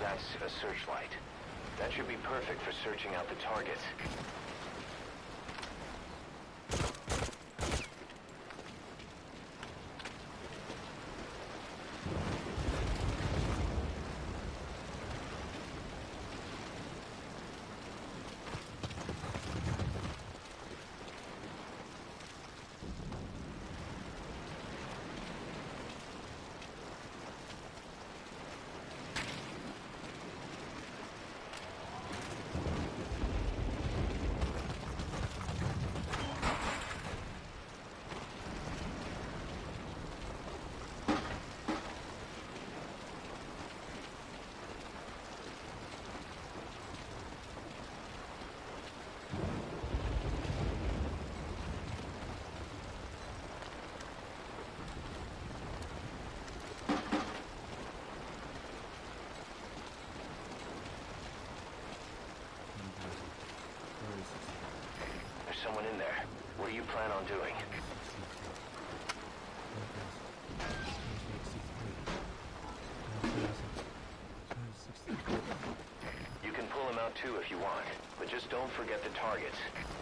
That's a searchlight. That should be perfect for searching out the targets. Someone in there. What do you plan on doing? You can pull him out too if you want, but just don't forget the targets.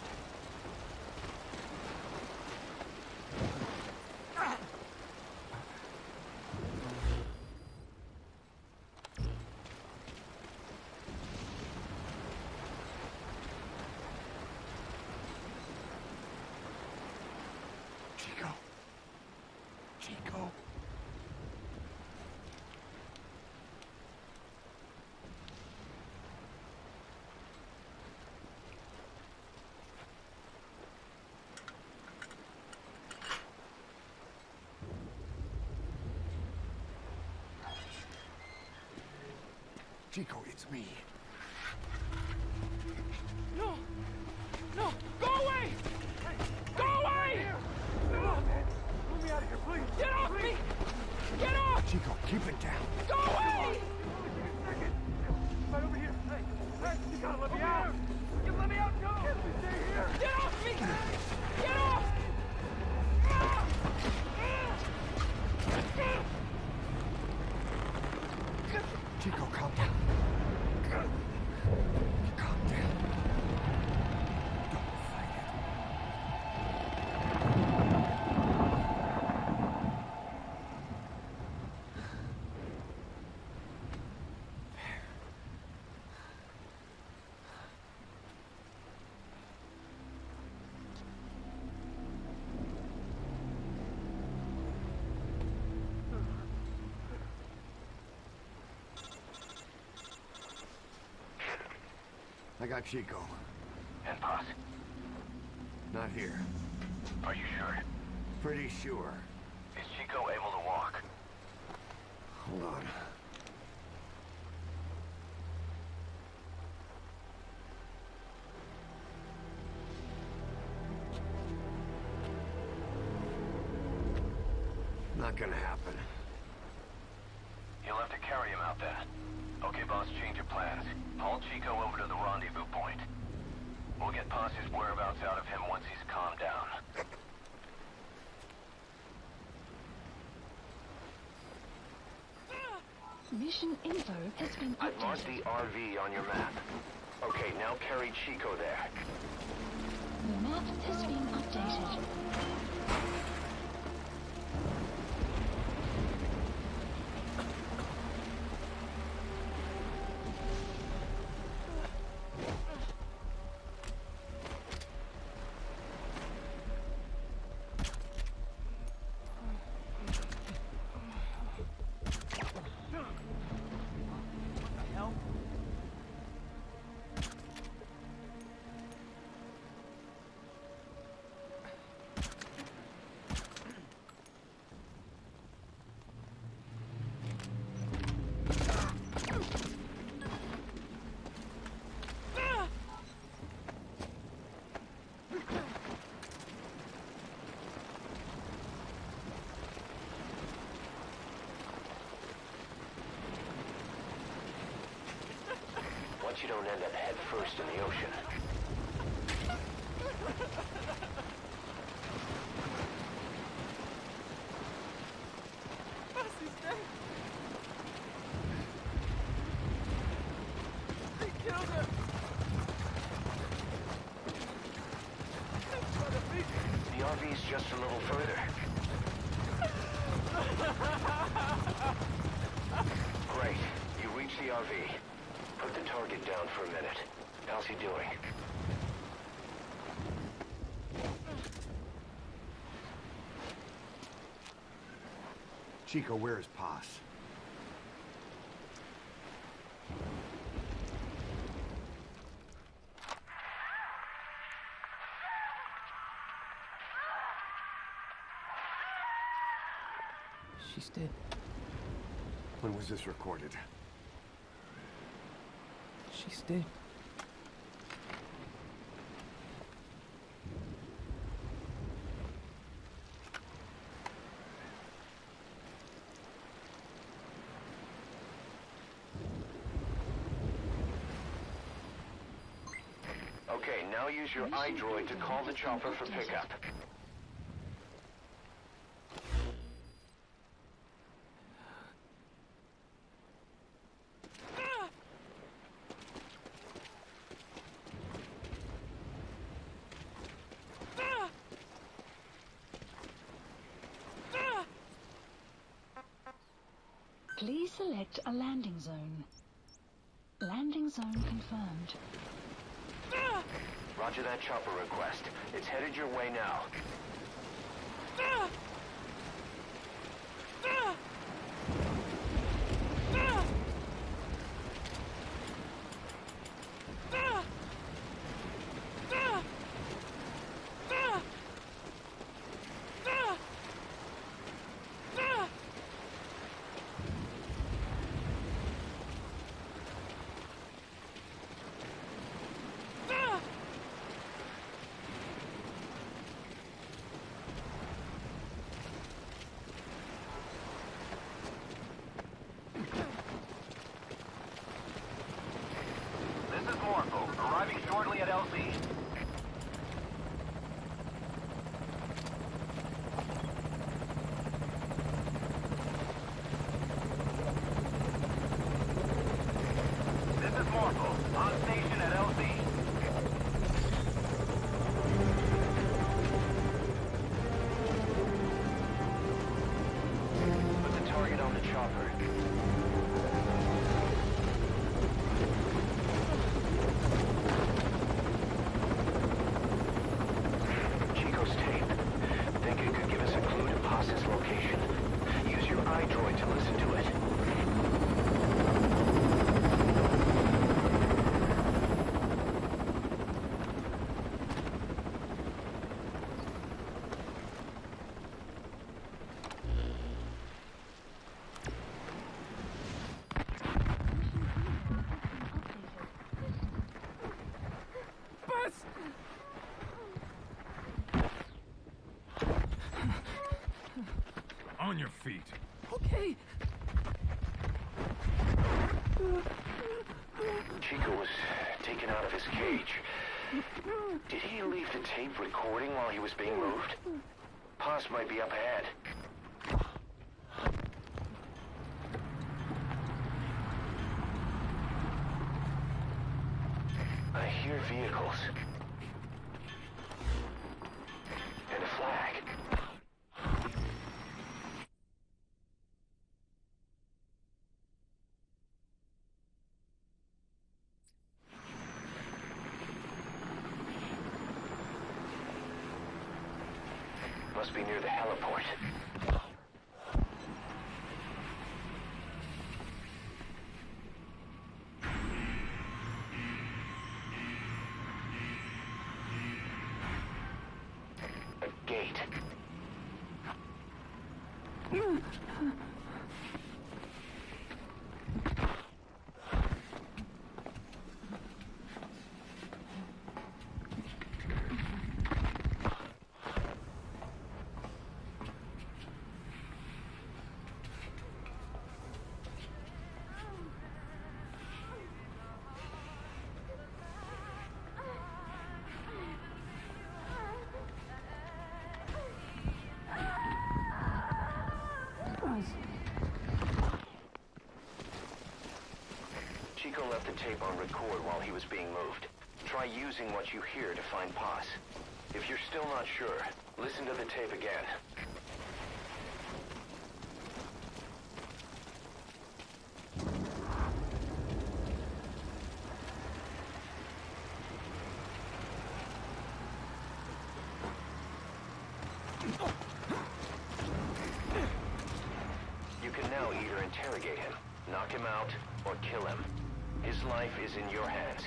Chico. Chico, it's me. No! No! Go away! Go away! Come on, man. Let me out of here, please. Get off me! Get off! Chico, keep it down. Go away! Right over here. Hey, you gotta let me out. You let me out, go! Stay here. Get off me! Get off! Chico, calm down. Calm down. Don't fight it. I got Chico. And Paz? Not here. Are you sure? Pretty sure. Is Chico able to walk? Hold on. Not gonna happen. You'll have to carry him out then. Okay, boss, change your plans. Haul Chico over to the rendezvous point. We'll get Paz's whereabouts out of him once he's calmed down. Mission info has been I've marked updated. the RV on your map. Okay, now carry Chico there. The map has been updated. Once you don't end up head first in the ocean. RV. Put the target down for a minute. How's he doing? Chico, where is Paz? She's dead. When was this recorded? She's dead. Okay, now use your iDroid to call the chopper for pickup. Please select a landing zone. Landing zone confirmed. Roger that chopper request. It's headed your way now. This is Morpho, arriving shortly at LZ. This is Morpho, on station at LZ. Put the target on the chopper. Chico's tape. Think it could give us a clue to Paz's location? Use your iDroid to listen to it. Buzz! On your feet. Okay. Chico was taken out of his cage. Did he leave the tape recording while he was being moved? Paz might be up ahead. I hear vehicles. And a flag. Must be near the heliport. A gate. Chico left the tape on record while he was being moved. Try using what you hear to find Paz. If you're still not sure, listen to the tape again. interrogate him. Knock him out or kill him. His life is in your hands.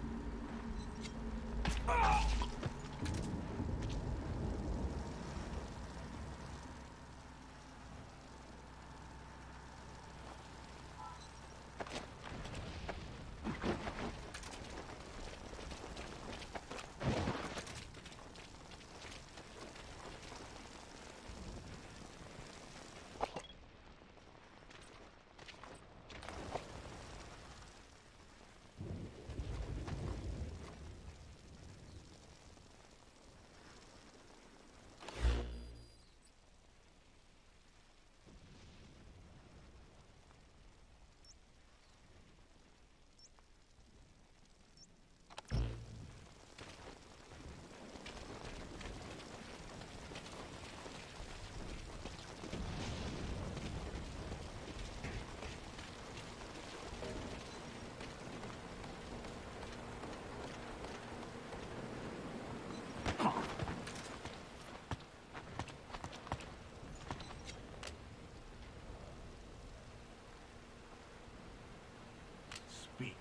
Speak.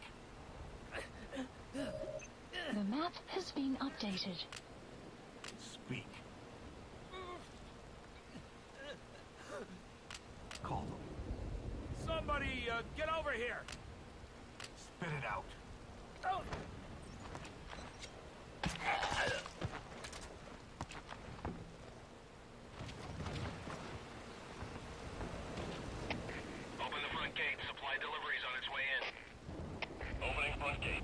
The map has been updated. Speak. Call them. Somebody, get over here! Spit it out. Oh. Open the front gate. Supply deliveries on its way in. Opening front gate.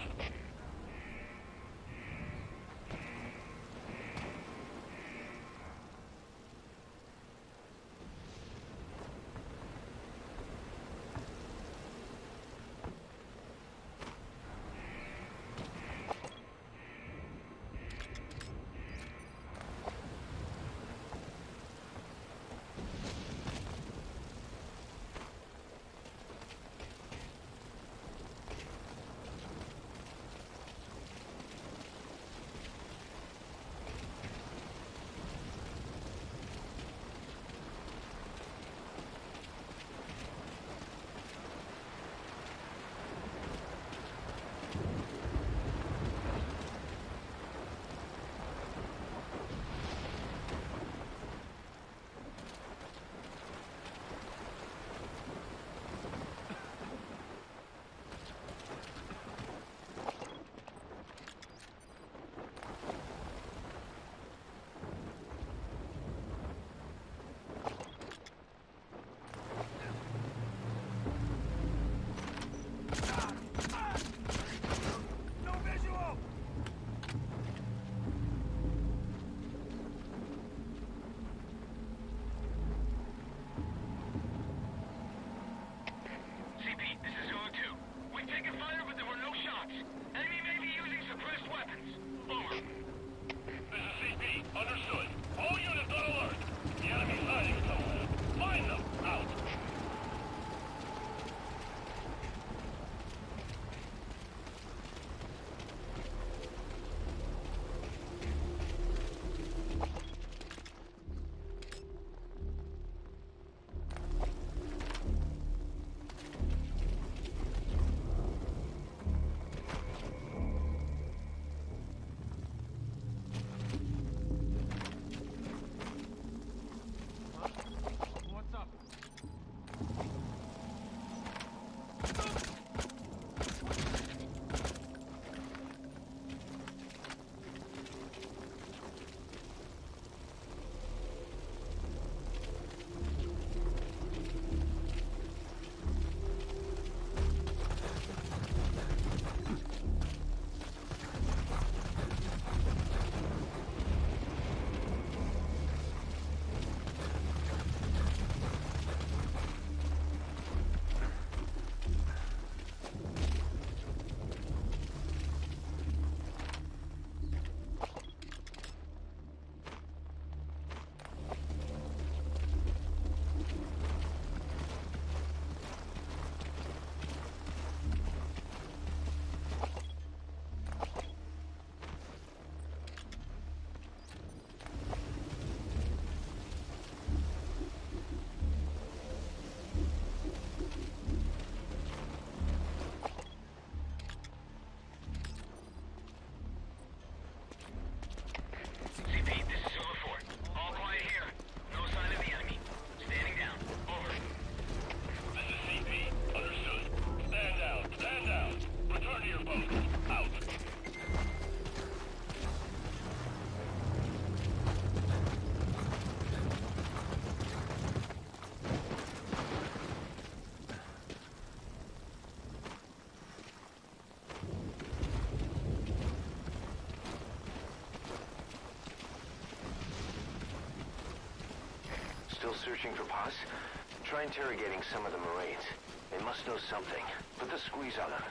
searching for Paz? Try interrogating some of the Marines. They must know something. Put the squeeze on them.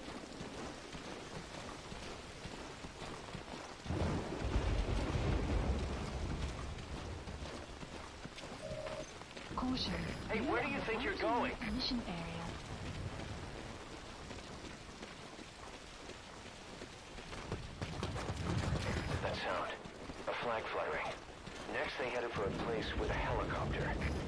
Caution. Hey, where do you think you're going? Mission area. That sound. A flag fluttering. Next they headed for a place with a helicopter.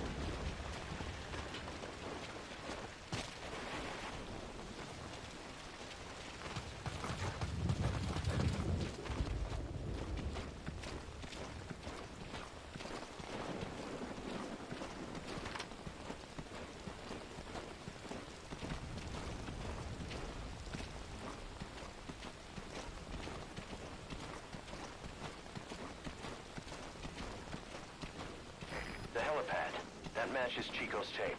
The helipad. That matches Chico's tape.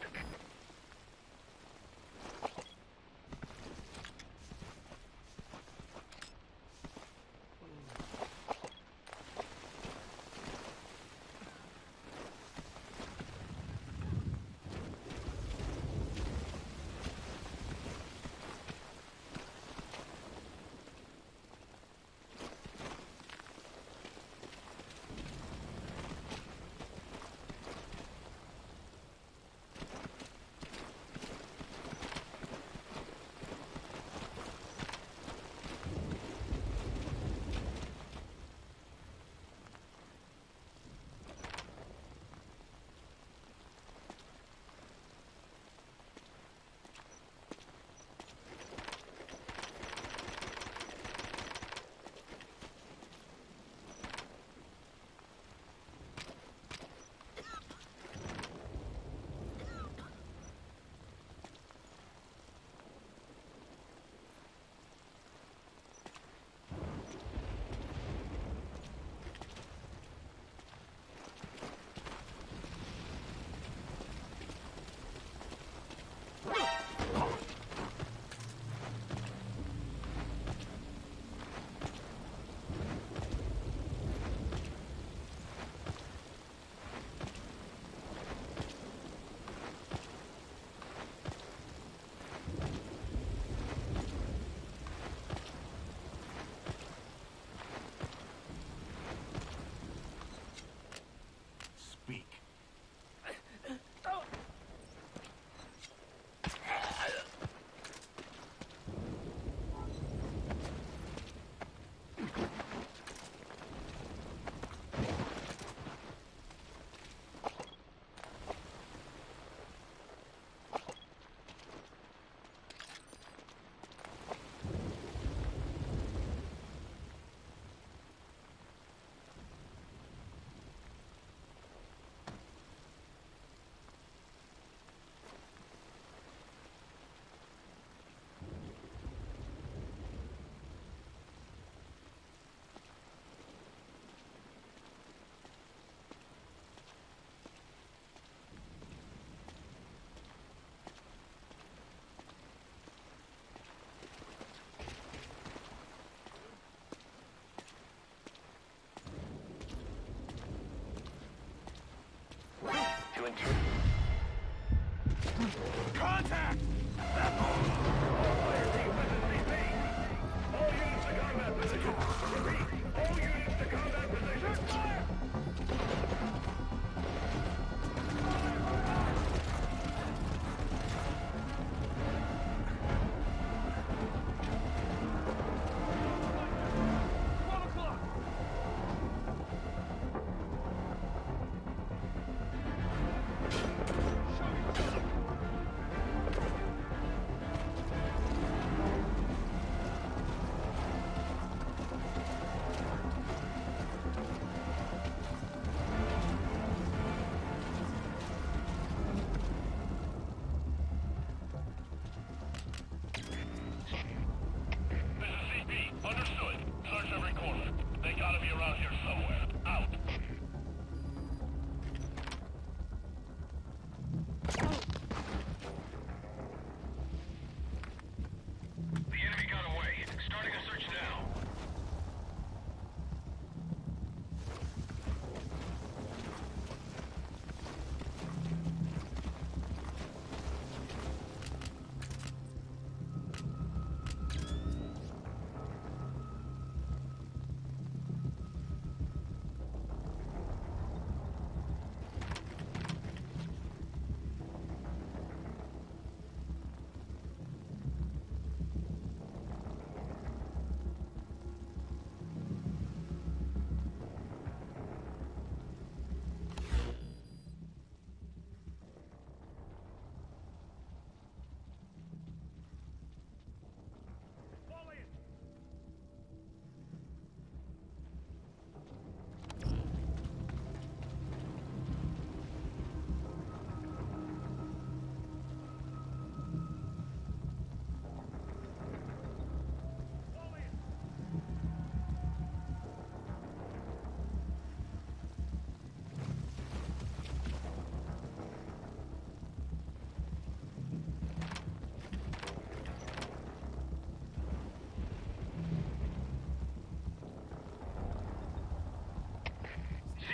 Speak. To inter- Contact! All units to combat position. Repeat, all units to combat position. Fire! Understood. Search every corner. They gotta be around here somewhere. Out. The enemy got away. Starting a search now.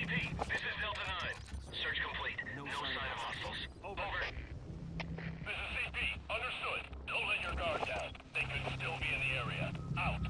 CP, this is Delta 9. Search complete. No sign of hostiles. Over. This is CP. Understood. Don't let your guard down. They could still be in the area. Out.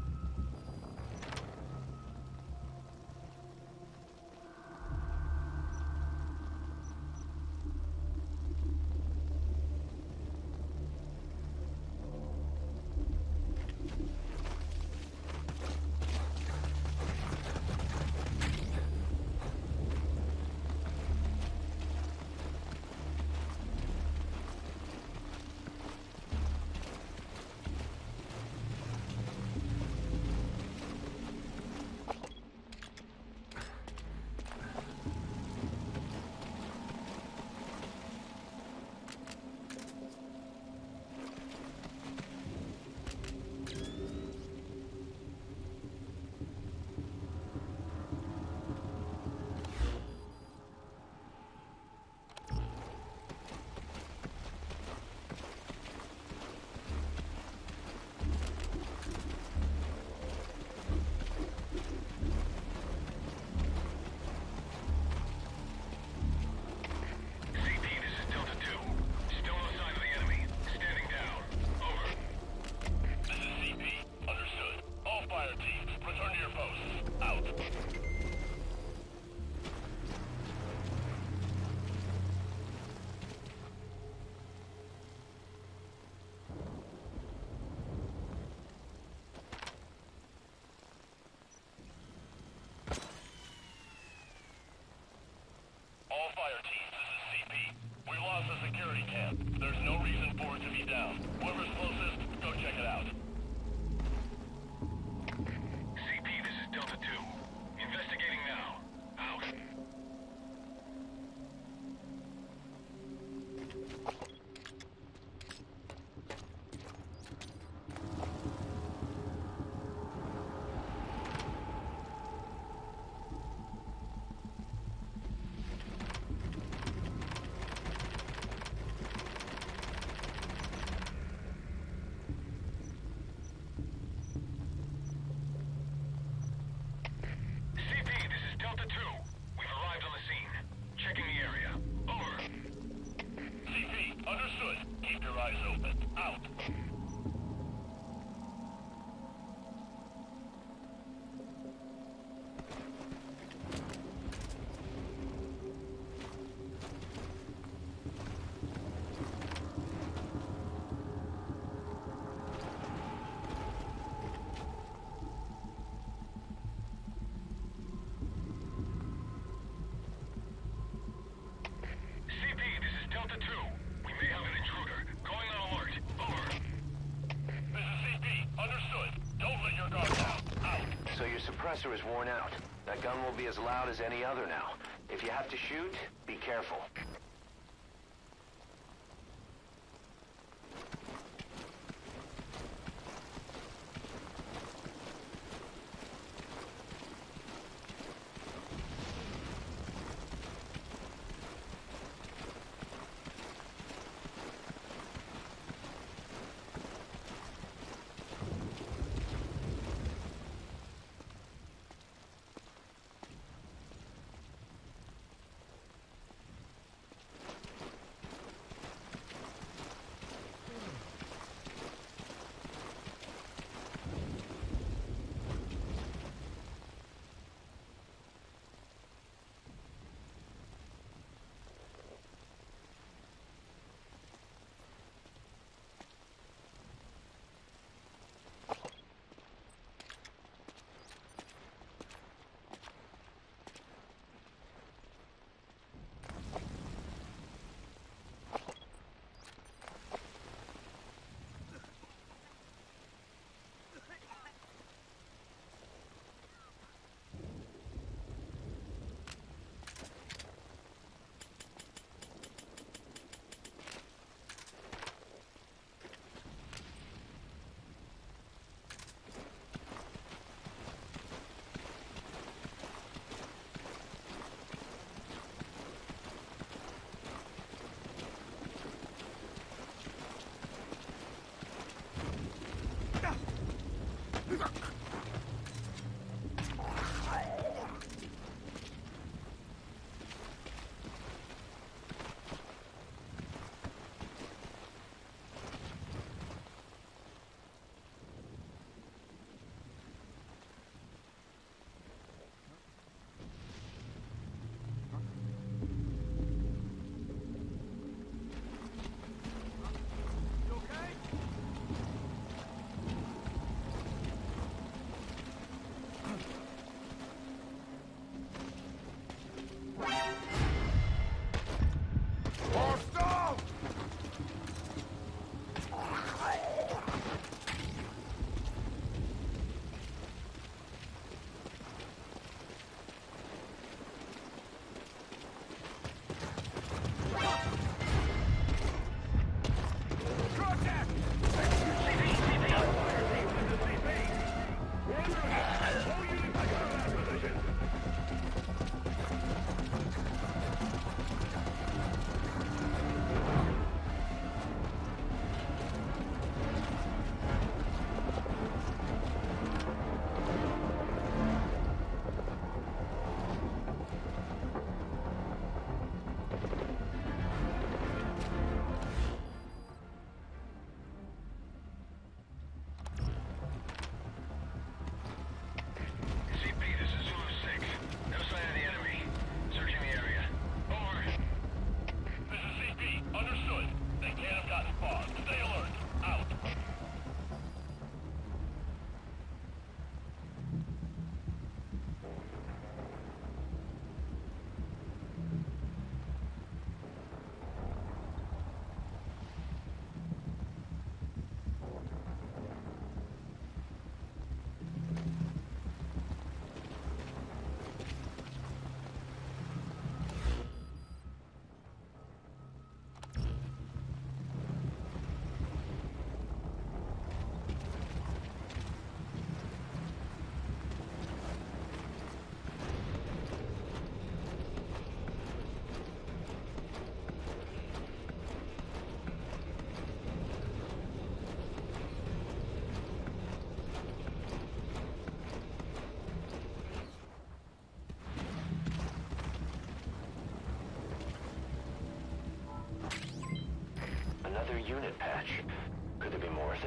All fire teams, this is CP. We lost the security camp. There's no reason for it to be down. Whoever's closest, go check it out. CP, this is Delta 2. Investigating now. Out. CP, this is Delta 2. We've arrived on the scene. Checking the area. Over. CP, understood. Keep your eyes open. Out. CP, this is Delta 2. We may have an intruder. Going on alert. Over. This is CP. Understood. Don't let your guard down. Out. So your suppressor is worn out. That gun will be as loud as any other now. If you have to shoot, be careful.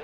explosive?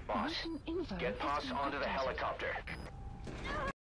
Boss, Mission info get has Boss been onto the updated. helicopter.